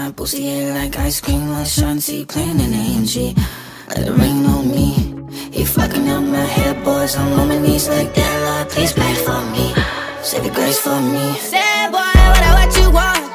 my pussy ate like ice cream, like Shanti playing in AMG. Let it rain on me. He fucking up my head, boys. I'm on my knees like that, Lord, please pray for me. Save your grace for me. Say, boy, what you want?